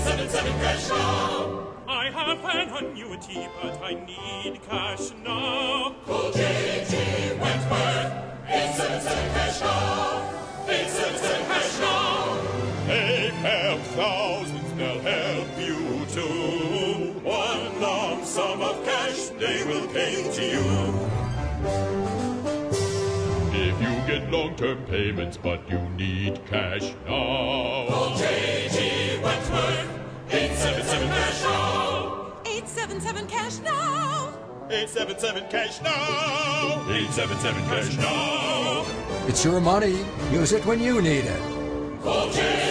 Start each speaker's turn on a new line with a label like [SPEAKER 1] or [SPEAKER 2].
[SPEAKER 1] 877 cash now.
[SPEAKER 2] I have an annuity, but I need cash now.
[SPEAKER 1] Call J.G. Wentworth. 877 cash now. 877 cash now.
[SPEAKER 2] They've helped thousands, they'll help you too. One lump sum of cash, they will pay to you. If you get long-term payments, but you need cash now.
[SPEAKER 1] Call J.G. Wentworth. 877 cash now.
[SPEAKER 3] 877 cash now.
[SPEAKER 2] 877 cash now. 877 cash now.
[SPEAKER 4] It's your money. Use it when you need it.
[SPEAKER 1] Call J.G.